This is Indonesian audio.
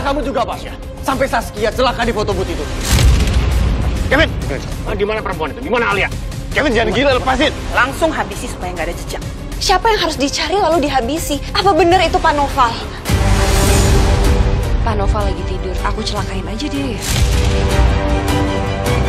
Salah kamu juga, Pasha. Sampai Saskia celaka di foto booth itu. Kevin, di mana perempuan itu? Di mana Alia? Kevin, jangan gila, lepasin. Langsung habisi supaya nggak ada jejak. Siapa yang harus dicari lalu dihabisi? Apa benar itu Pak Noval? Pak Noval lagi tidur. Aku celakain aja dia.